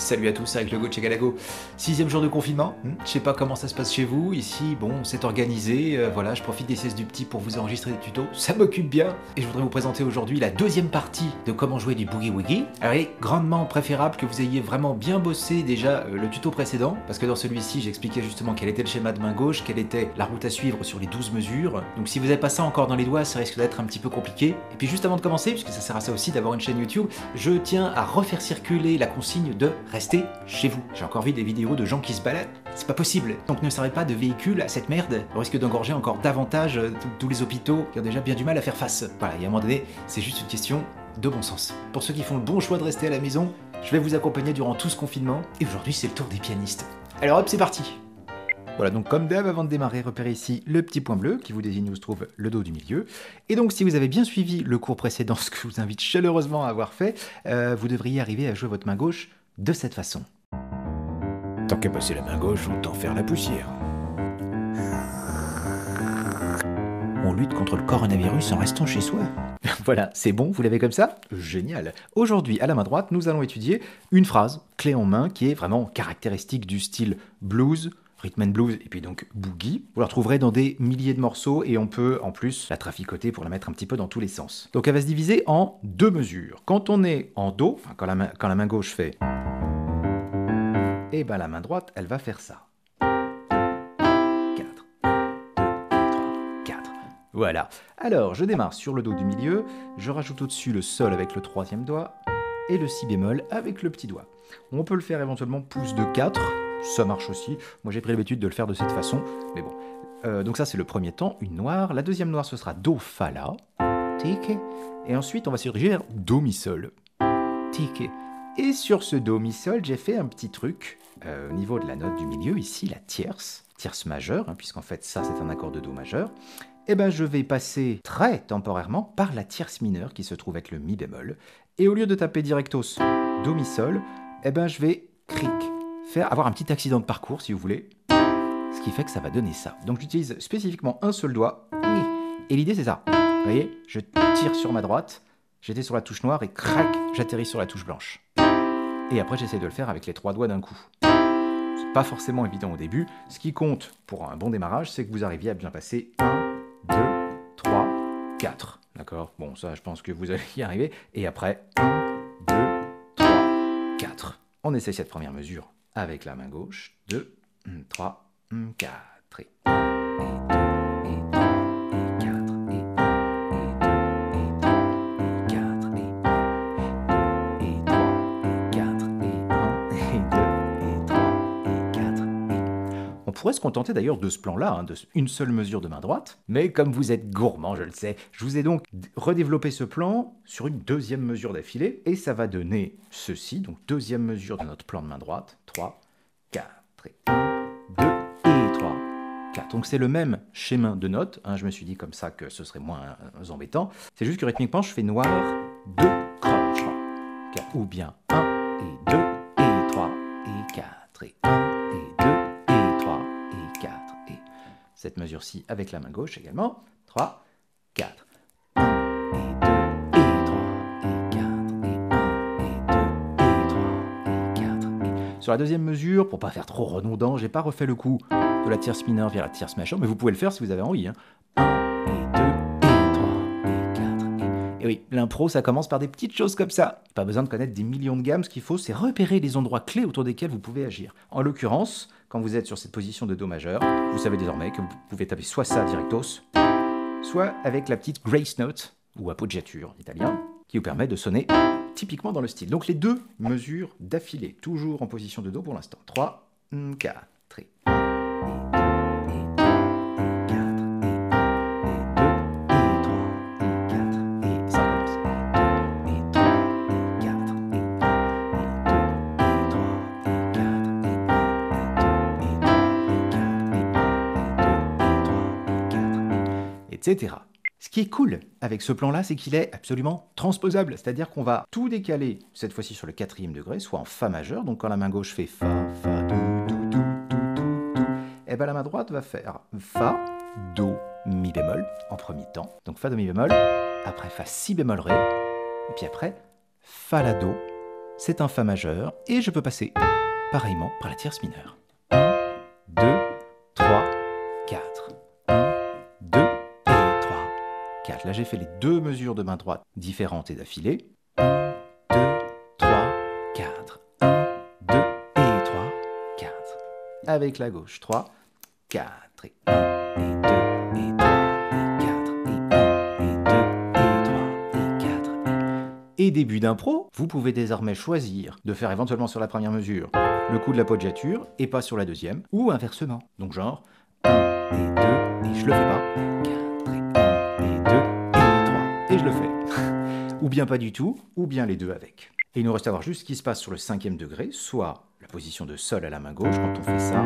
Salut à tous, avec le Go Galago. 6e jour de confinement, je sais pas comment ça se passe chez vous, ici bon c'est organisé, voilà je profite des siestes du petit pour vous enregistrer des tutos, ça m'occupe bien. Et je voudrais vous présenter aujourd'hui la deuxième partie de comment jouer du Boogie Woogie. Alors il est grandement préférable que vous ayez vraiment bien bossé déjà le tuto précédent, parce que dans celui-ci j'expliquais justement quel était le schéma de main gauche, quelle était la route à suivre sur les 12 mesures. Donc si vous n'avez pas ça encore dans les doigts, ça risque d'être un petit peu compliqué. Et puis juste avant de commencer, puisque ça sert à ça aussi d'avoir une chaîne YouTube, je tiens à refaire circuler la consigne de rester chez vous. J'ai encore vu des vidéos de gens qui se baladent, c'est pas possible. Donc ne servez pas de véhicule à cette merde, au risque d'engorger encore davantage tous les hôpitaux qui ont déjà bien du mal à faire face. Voilà, et à un moment donné, c'est juste une question de bon sens. Pour ceux qui font le bon choix de rester à la maison, je vais vous accompagner durant tout ce confinement, et aujourd'hui c'est le tour des pianistes. Alors hop, c'est parti. Voilà, donc comme d'hab, avant de démarrer, repérez ici le petit point bleu qui vous désigne où se trouve le dos du milieu. Et donc si vous avez bien suivi le cours précédent, ce que je vous invite chaleureusement à avoir fait, vous devriez arriver à jouer votre main gauche de cette façon. Tant qu'à passer la main gauche, autant faire la poussière. On lutte contre le coronavirus en restant chez soi. Voilà, c'est bon, vous l'avez comme ça? Génial. Aujourd'hui, à la main droite, nous allons étudier une phrase, clé en main, qui est vraiment caractéristique du style blues, rhythm and blues, et puis donc boogie. Vous la retrouverez dans des milliers de morceaux, et on peut en plus la traficoter pour la mettre un petit peu dans tous les sens. Donc elle va se diviser en deux mesures. Quand on est en Do, enfin quand la main gauche fait... et ben la main droite, elle va faire ça. 4, 4. Voilà. Alors, je démarre sur le Do du milieu, je rajoute au-dessus le Sol avec le troisième doigt, et le Si bémol avec le petit doigt. On peut le faire éventuellement pouce de 4, ça marche aussi. Moi j'ai pris l'habitude de le faire de cette façon, mais bon. Donc ça c'est le premier temps, une noire. La deuxième noire ce sera Do, Fa, La. Tic. Et ensuite on va se diriger vers Do, Mi, Sol. Tic. Et sur ce Do, Mi, Sol, j'ai fait un petit truc au niveau de la note du milieu, ici la tierce majeure, puisqu'en fait ça c'est un accord de Do majeur. Et ben je vais passer très temporairement par la tierce mineure qui se trouve avec le Mi bémol. Et au lieu de taper directos Do, Mi, Sol, et ben je vais avoir un petit accident de parcours si vous voulez. Ce qui fait que ça va donner ça. Donc j'utilise spécifiquement un seul doigt. Et l'idée c'est ça. Vous voyez, je tire sur ma droite, j'étais sur la touche noire et crac, j'atterris sur la touche blanche. Et après j'essaie de le faire avec les trois doigts d'un coup. C'est pas forcément évident au début. Ce qui compte pour un bon démarrage, c'est que vous arriviez à bien passer 1, 2, 3, 4. D'accord? Bon, ça je pense que vous allez y arriver. Et après, 1, 2, 3, 4. On essaie cette première mesure avec la main gauche. 2, 3, 4. Et 1, et 2, et 3, et 4. Et 1, et 2, et 3, et 4. Et 2, et 3, et 4. Et 1, et 2, et 3, et 4. On pourrait se contenter d'ailleurs de ce plan-là, de une seule mesure de main droite. Mais comme vous êtes gourmand, je le sais, je vous ai donc redéveloppé ce plan sur une deuxième mesure d'affilée. Et ça va donner ceci, donc deuxième mesure de notre plan de main droite. 3, 4, et 1, 2, et 3, 4. Donc c'est le même schéma de notes. Je me suis dit comme ça que ce serait moins embêtant. C'est juste que rythmiquement, je fais noir, 2, croche, 4. Ou bien 1, et 2, et 3, et 4. Et 1, et 2, et 3, et 4. Et cette mesure-ci avec la main gauche également. 3, 4. 1, et 2, et 3, et 4. Et 1, et 2, et 3, et 4. Et... Sur la deuxième mesure, pour pas faire trop redondant, j'ai pas refait le coup de la tierce mineure vers la tierce majeure, mais vous pouvez le faire si vous avez envie. 1, et 2, et 3, et 4. Et oui, l'impro, ça commence par des petites choses comme ça. Pas besoin de connaître des millions de gammes, ce qu'il faut, c'est repérer les endroits clés autour desquels vous pouvez agir. En l'occurrence, quand vous êtes sur cette position de Do majeur, vous savez désormais que vous pouvez taper soit ça directos, soit avec la petite grace note, ou appoggiature en italien, qui vous permet de sonner typiquement dans le style. Donc les deux mesures d'affilée, toujours en position de Do pour l'instant. 3, 4, et 1, et 2, et 3, et 4, et 1, et 2, et 3, et 4, et ça commence. Et 2, et 3, et 4, et 1, et 2, et 3, et 4, et 1, et 2, et 3, et 4, et 2, et 3, et 4, etc. Ce qui est cool avec ce plan-là, c'est qu'il est absolument transposable, c'est-à-dire qu'on va tout décaler, cette fois-ci sur le 4e degré, soit en Fa majeur, donc quand la main gauche fait Fa, Fa, Do, Do, Do, Do, Do, Do, et bien la main droite va faire Fa, Do, Mi bémol, en premier temps, donc Fa, Do, Mi bémol, après Fa, Si bémol, Ré, et puis après Fa, La, Do, c'est un Fa majeur, et je peux passer pareillement par la tierce mineure. 1, 2, 3, 4. 1, 2 et 3, 4. Là, j'ai fait les deux mesures de main droite différentes et d'affilée. 1, 2, 3, 4. 1, 2 et 3, 4. Avec la gauche, 3, 4 et 1 et 2 et 3 et 4 et 1 et 2 et 3 et 4 et début d'impro, vous pouvez désormais choisir de faire éventuellement sur la première mesure le coup de l'appoggiature et pas sur la deuxième, ou inversement. Donc genre 1 et 2 et je le fais pas, 4 et 1 et 2 et 3 et je le fais. Ou bien pas du tout, ou bien les deux avec. Et il nous reste à voir juste ce qui se passe sur le 5e degré, soit la position de sol à la main gauche quand on fait ça.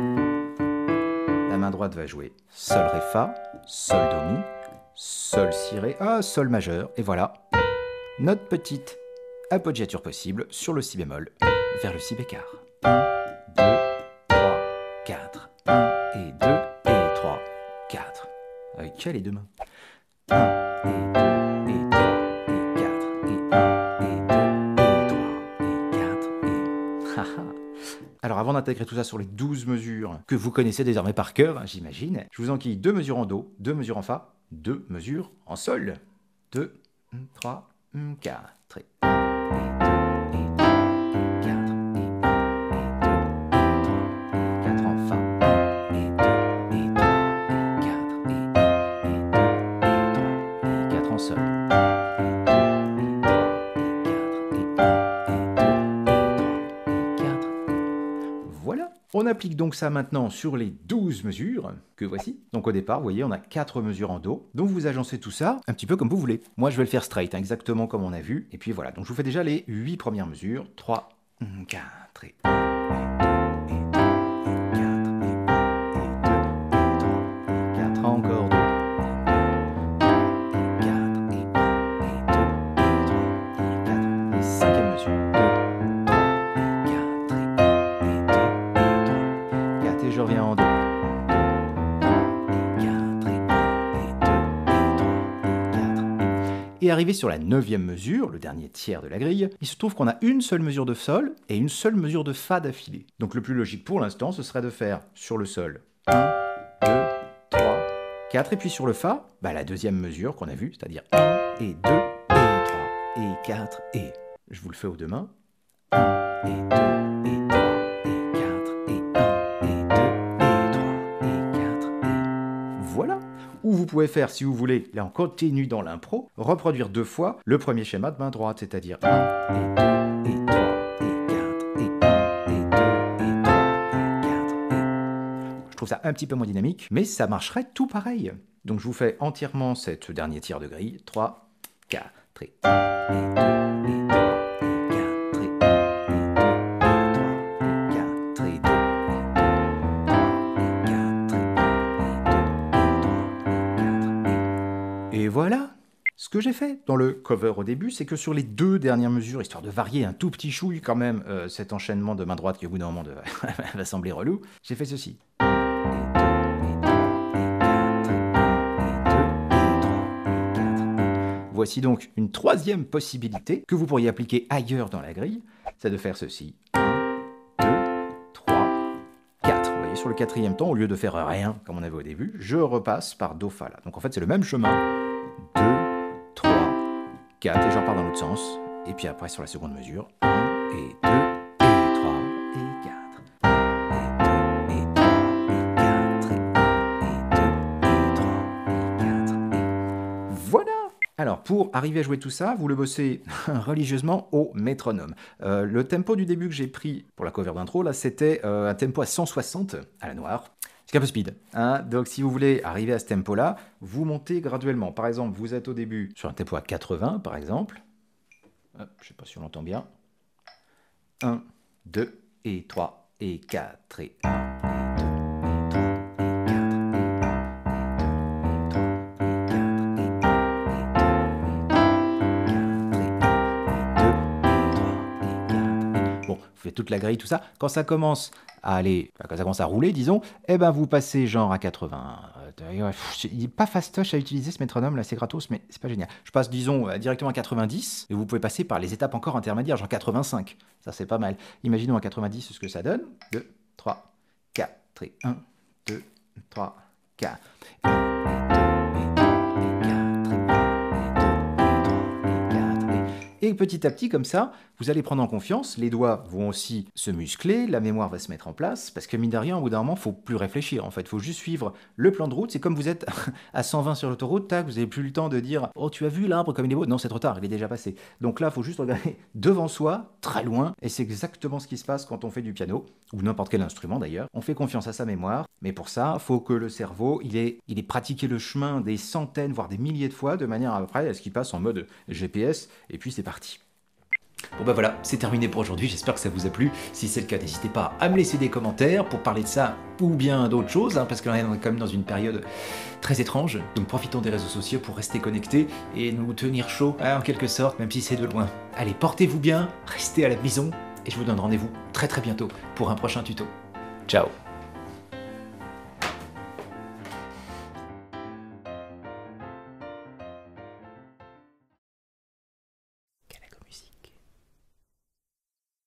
La main droite va jouer sol ré fa, sol do mi, sol si ré, sol majeur, et voilà notre petite appoggiature possible sur le si bémol vers le si bécard. 1, 2, 3, 4, 1 et 2 et 3, 4. Avec quelles les deux mains? 1 et 2 et 3 et 4 et 1 et 2 et 3 et 4 et... Haha. Alors avant d'intégrer tout ça sur les 12 mesures que vous connaissez désormais par cœur, hein, j'imagine, je vous enquille 2 mesures en do, 2 mesures en fa, 2 mesures en sol. 2, 3, 4 et 1 et 2 et 3 et 4 et 1 et 2 et 3 et 4 en fa, 1 et 2 et 3 et 4 et 1 et 2 et 3 et 4 en sol. 1 et 2 et 3 et 4 et 1 et 2 et 3 et 4. Voilà. On applique donc ça maintenant sur les 12 mesures que voici. Donc au départ, vous voyez, on a 4 mesures en do. Donc vous agencez tout ça un petit peu comme vous voulez. Moi, je vais le faire straight, hein, exactement comme on a vu. Et puis voilà, donc je vous fais déjà les 8 premières mesures. 3, 4 et 1 et 2 et 3 et 4 et 1 et 2 et 3 et 4 encore 2 et 4 et 1 et 2 et 3 et 4 et 5e mesure. 2, 3 et 4 et 1 et 2 et 3 et 4 et je reviens en do. 2, 3 et 4 et 1 et 2 et 3 et 4 et arrivé sur la 9e mesure, le dernier tiers de la grille, il se trouve qu'on a une seule mesure de sol et une seule mesure de fa d'affilée. Donc le plus logique pour l'instant, ce serait de faire sur le sol 1, 2, 3, 4 et puis sur le fa, la deuxième mesure qu'on a vue, c'est-à-dire 1 et 2 et 3 et 4 et... Je vous le fais aux deux mains. 1 et 2 et 3 et 4 et 1 et 2 et 3 et 4 et... Voilà. Ou vous pouvez faire, si vous voulez, là on continue dans l'impro, reproduire 2 fois le premier schéma de main droite, c'est-à-dire 1 et 2 et 3 et 4 et 1 et 2 et 3 et 4 et... Je trouve ça un petit peu moins dynamique, mais ça marcherait tout pareil. Donc je vous fais entièrement ce dernier tiers de grille. 3, 4 et 1 et 2 et 3 et 4 et 1 et 2 et 3 et 4 et 2 et 3 et 4 et 1 et 2 et 3 et 4 et voilà. Ce que j'ai fait dans le cover au début, c'est que sur les 2 dernières mesures, histoire de varier un tout petit chouille quand même cet enchaînement de main droite qui au bout d'un moment va sembler relou, j'ai fait ceci. Voici donc une 3e possibilité que vous pourriez appliquer ailleurs dans la grille, c'est de faire ceci. 1, 2, 3, 4. Vous voyez, sur le 4e temps, au lieu de faire rien, comme on avait au début, je repasse par Do, Fa, La. Donc en fait, c'est le même chemin. 2, 3, 4, et je repars dans l'autre sens. Et puis après, sur la seconde mesure, 1 et 2 et 3 et 4. 1 et 2 et 3 et 4 et 1 et 2 et 3 et 4 et... Voilà! Alors, pour arriver à jouer tout ça, vous le bossez religieusement au métronome. Le tempo du début que j'ai pris pour la cover d'intro, là, c'était un tempo à 160 à la noire. C'est un peu speed. Hein, donc, si vous voulez arriver à ce tempo-là, vous montez graduellement. Par exemple, vous êtes au début sur un tempo à 80, par exemple. Hop, je ne sais pas si on l'entend bien. 1, 2 et 3 et 4 et 1 et 2 et 3 et 4 et 1 et 2 et 3 et 4 et 1 et 2 et 3 et 4. Bon, vous faites toute la grille, tout ça. Quand ça commence à aller, quand ça commence à rouler, disons, eh ben vous passez genre à 80, il n'est pas fastoche à utiliser ce métronome là, c'est gratos, mais c'est pas génial. Je passe, disons, directement à 90, et vous pouvez passer par les étapes encore intermédiaires, genre 85. Ça, c'est pas mal. Imaginons à 90 ce que ça donne. 2, 3, 4, et 1, 2, 3, 4. Et petit à petit, comme ça, vous allez prendre en confiance, les doigts vont aussi se muscler, la mémoire va se mettre en place, parce que mine de rien, au bout d'un moment, il ne faut plus réfléchir, en fait, il faut juste suivre le plan de route. C'est comme vous êtes à 120 sur l'autoroute, tac, vous n'avez plus le temps de dire « Oh, tu as vu l'arbre comme il est beau ?» Non, c'est trop tard, il est déjà passé. Donc là, il faut juste regarder devant soi, très loin, et c'est exactement ce qui se passe quand on fait du piano, ou n'importe quel instrument d'ailleurs. On fait confiance à sa mémoire, mais pour ça, il faut que le cerveau, il ait pratiqué le chemin des centaines, voire des milliers de fois, de manière après à ce qu'il passe en mode GPS, et puis c'est parti. Bon bah voilà, c'est terminé pour aujourd'hui, j'espère que ça vous a plu. Si c'est le cas, n'hésitez pas à me laisser des commentaires pour parler de ça ou bien d'autres choses, parce qu'on est quand même dans une période très étrange. Donc profitons des réseaux sociaux pour rester connectés et nous tenir chaud, en quelque sorte, même si c'est de loin. Allez, portez-vous bien, restez à la maison, et je vous donne rendez-vous très bientôt pour un prochain tuto. Ciao.